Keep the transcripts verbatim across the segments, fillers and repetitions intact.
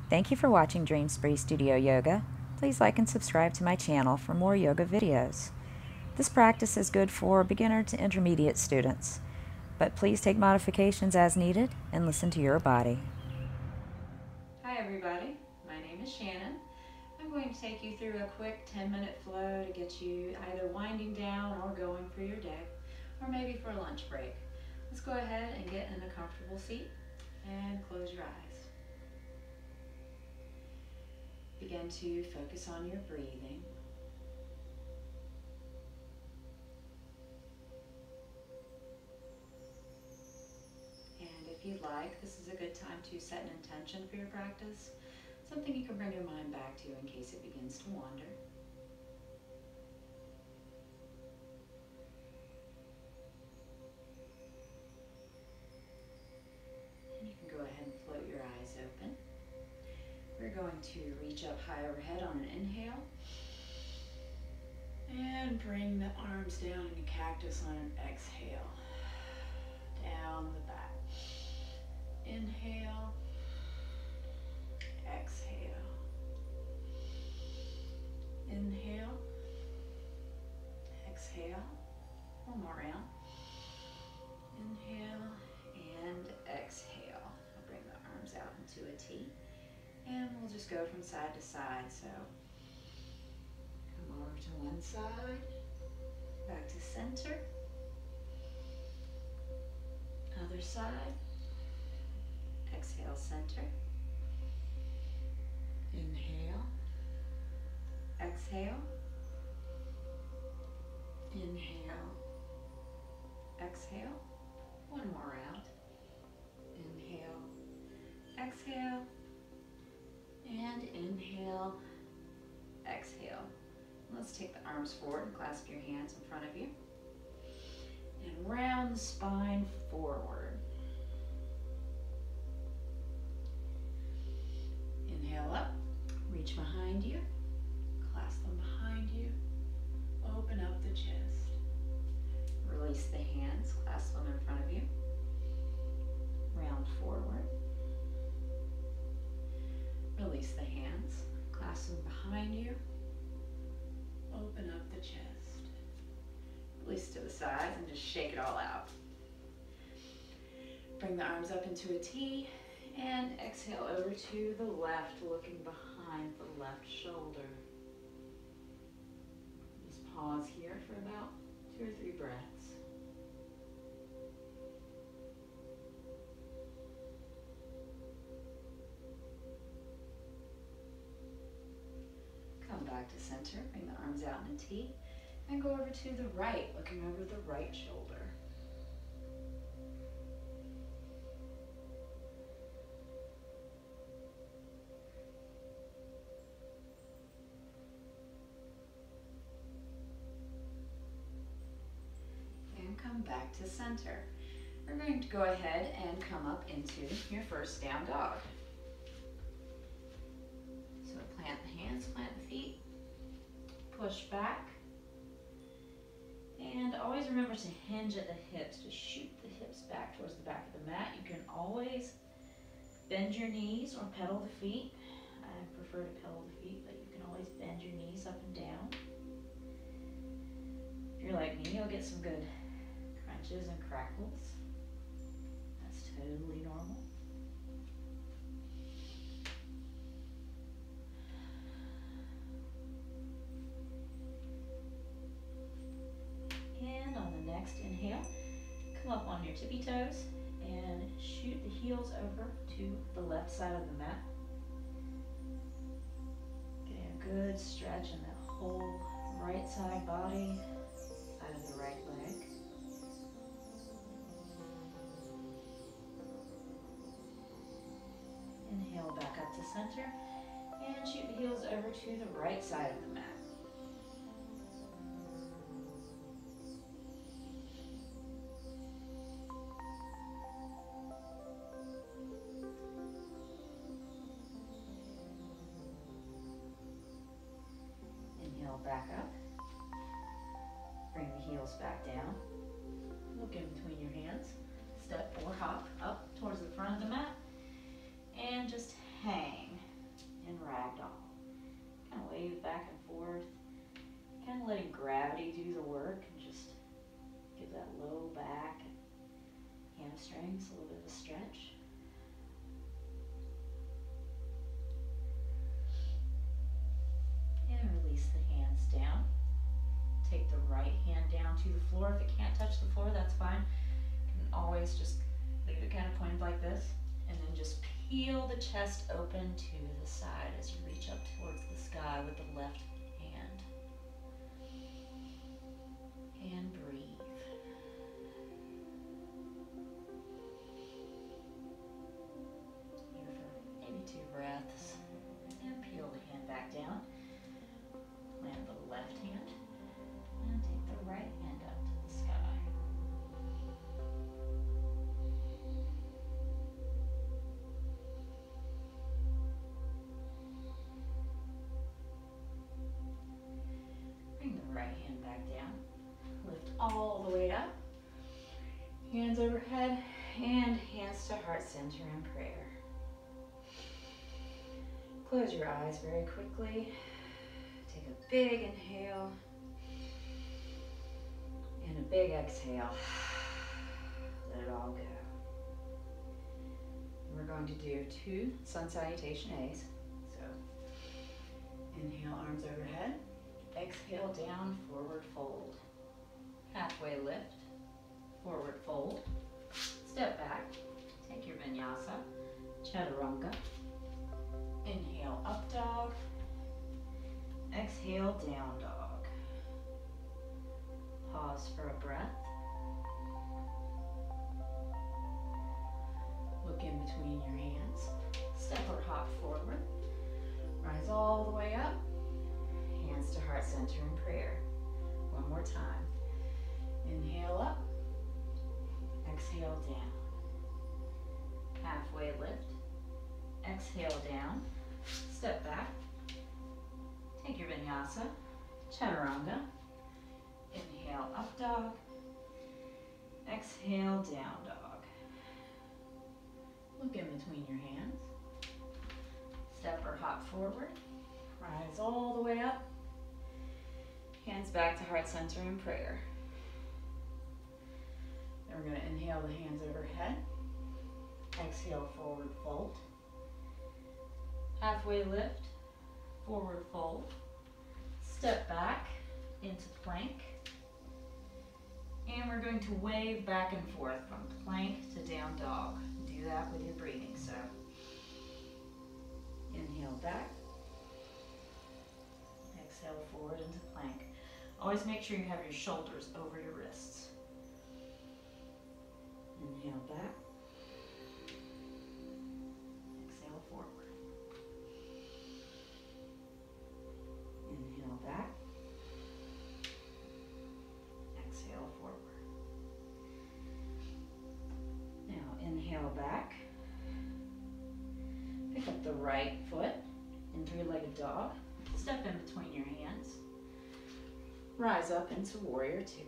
Thank you for watching Dream Spree Studio Yoga. Please like and subscribe to my channel for more yoga videos. This practice is good for beginner to intermediate students, but please take modifications as needed and listen to your body. Hi everybody, my name is Shannon. I'm going to take you through a quick ten minute flow to get you either winding down or going for your day, or maybe for a lunch break. Let's go ahead and get in a comfortable seat and close your eyes. Begin to focus on your breathing. And if you'd like, this is a good time to set an intention for your practice, something you can bring your mind back to in case it begins to wander. And you can go ahead and float your eyes open. We're going to reach up high overhead on an inhale and bring the arms down in a cactus on an exhale. Down the back. Inhale, exhale. Inhale, exhale. One more round. Inhale and exhale. I'll bring the arms out into a T. And we'll just go from side to side. So come over to one side, back to center, other side, exhale center, inhale, exhale, inhale, exhale, one more round, inhale, exhale, and inhale, exhale. Let's take the arms forward and clasp your hands in front of you. And round the spine forward. Inhale up, reach behind you, clasp them behind you, open up the chest. Release the hands, clasp them in front of you. Round forward. Release the hands, clasp them behind you, open up the chest. Release to the sides and just shake it all out. Bring the arms up into a T and exhale over to the left, looking behind the left shoulder. Just pause here for about two or three breaths. Come back to center, bring the arms out in a T, and go over to the right, looking over the right shoulder. And come back to center. We're going to go ahead and come up into your first down dog. So plant the hands, plant the feet, push back, and always remember to hinge at the hips, to shoot the hips back towards the back of the mat. You can always bend your knees or pedal the feet. I prefer to pedal the feet, but you can always bend your knees up and down. If you're like me, you'll get some good crunches and crackles. That's totally normal. And on the next inhale, come up on your tippy toes and shoot the heels over to the left side of the mat. Getting a good stretch in that whole right side body, side of the right leg. Inhale back up to center and shoot the heels over to the right side of the mat. Inhale back up. Bring the heels back down. Look in between your hands. Step or hop up towards the front of the mat. And just hang. ragdoll. Kind of wave back and forth, kind of letting gravity do the work and just give that low back and hamstrings a little bit of a stretch. And release the hands down. Take the right hand down to the floor. If it can't touch the floor, that's fine. You can always just leave it kind of pointed like this. And then just peel the chest open to the side as you reach up towards the sky with the left hand. And breathe. Here for maybe two breaths. And peel the hand back down. Plant the left hand. And take the right hand up to the sky. Bring the right hand back down. Lift all the way up. Hands overhead and hands to heart center in prayer. Close your eyes very quickly. Take a big inhale and a big exhale. Let it all go. We're going to do two sun salutation A's. So inhale, arms overhead. Exhale, down, forward fold. Halfway lift, forward fold. Step back, take your vinyasa, chaturanga. Inhale, up dog. Exhale, down dog. Pause for a breath. Look in between your hands. Step or hop forward. Rise all the way up. Hands to heart center in prayer. One more time. Inhale up. Exhale down. Halfway lift. Exhale down. Step back. Take your vinyasa. Chaturanga. Inhale up dog. Exhale down dog. Look in between your hands. Step or hop forward. Rise all the way up. Hands back to heart center in prayer. Then we're going to inhale the hands overhead. Exhale, forward fold. Halfway lift, forward fold. Step back into plank. And we're going to wave back and forth from plank to down dog. Do that with your breathing. So inhale back. Exhale forward into plank. Always make sure you have your shoulders over your wrists. Inhale back. Exhale forward. Inhale back. Exhale forward. Now inhale back. Pick up the right foot in three-legged dog. Step in between your hands. Rise up into warrior two.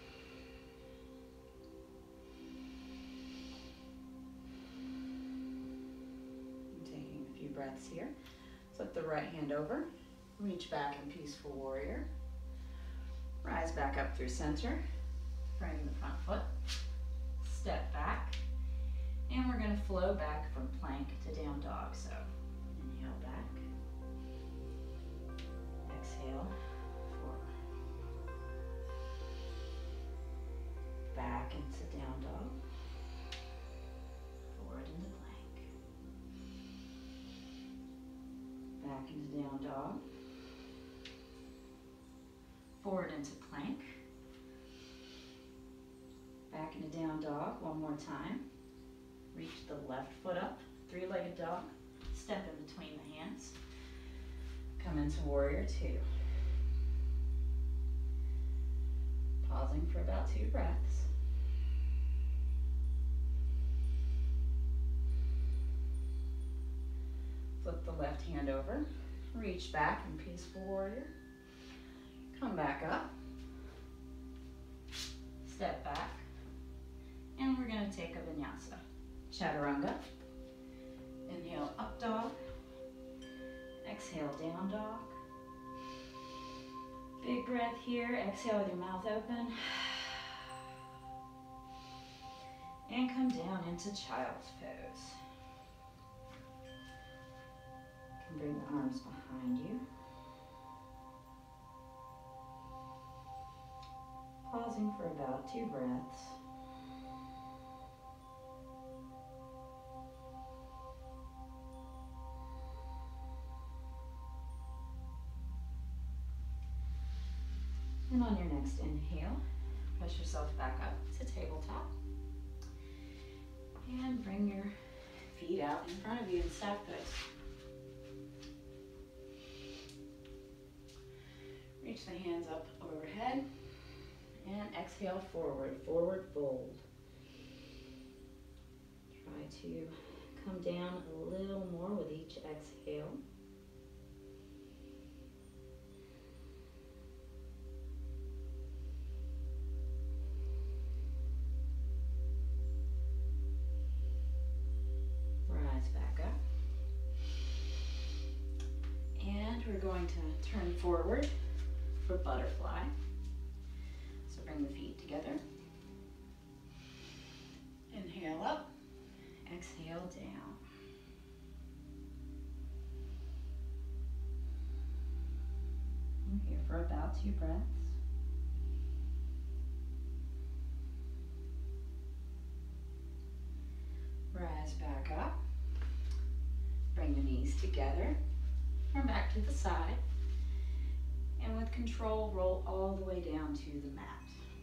I'm taking a few breaths here. Flip the right hand over. Reach back in peaceful warrior. Rise back up through center. Frame the front foot. Step back. And we're going to flow back from plank to down dog. So inhale back. Exhale. Back into down dog, forward into plank, back into down dog, forward into plank, back into down dog, one more time. Reach the left foot up, three-legged dog, step in between the hands, come into warrior two. Pausing for about two breaths. Flip the left hand over, reach back in peaceful warrior, come back up, step back, and we're going to take a vinyasa. Chaturanga, inhale up dog, exhale, down dog. Big breath here, exhale with your mouth open. And come down into child's pose. You can bring the arms behind you. Pausing for about two breaths. And on your next inhale, push yourself back up to tabletop. And bring your feet out in front of you in staff pose. Reach the hands up overhead. And exhale forward, forward fold. Try to come down a little more with each exhale. Rise back up. And we're going to turn forward for butterfly. Bring the feet together. Inhale up, exhale down. We're here for about two breaths. Rise back up. Bring the knees together. Turn back to the side. And with control, roll all the way down to the mat.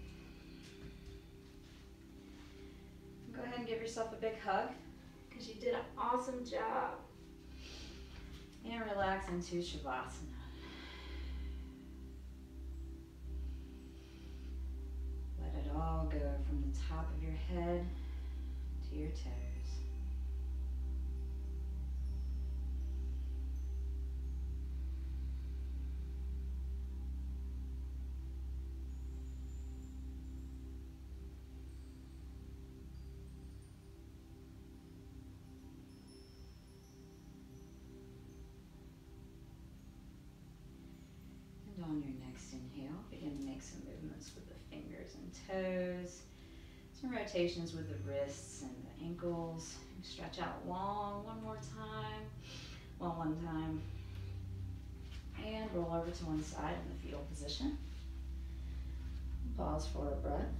Go ahead and give yourself a big hug because you did an awesome job. And relax into Shavasana. Let it all go from the top of your head to your toes. On your next inhale, begin to make some movements with the fingers and toes, some rotations with the wrists and the ankles. Stretch out long one more time, one one time, and roll over to one side in the fetal position. Pause for a breath.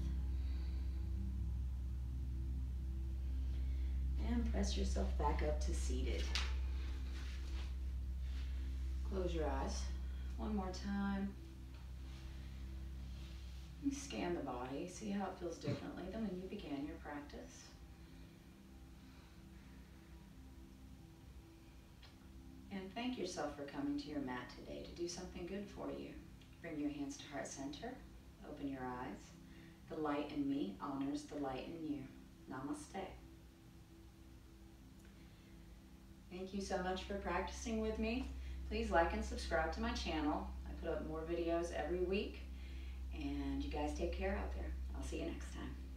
And press yourself back up to seated. Close your eyes. One more time. And scan the body, see how it feels differently than when you began your practice. And thank yourself for coming to your mat today to do something good for you. Bring your hands to heart center, open your eyes. The light in me honors the light in you. Namaste. Thank you so much for practicing with me. Please like and subscribe to my channel. I put up more videos every week. And you guys take care out there. I'll see you next time.